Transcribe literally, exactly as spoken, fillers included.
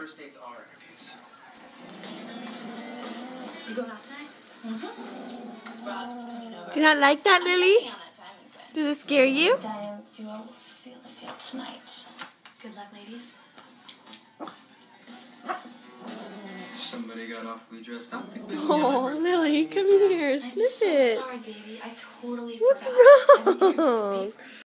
first dates are interviews. You going out tonight? Mm-hmm. Rob's coming over. Do you not like that, Lily? Does it scare you? Diamond duo seal the deal tonight. Good luck, ladies. Somebody got awfully dressed up. Oh, Lily, come here, I'm sniff so it. sorry, baby. I totally What's forgot. wrong?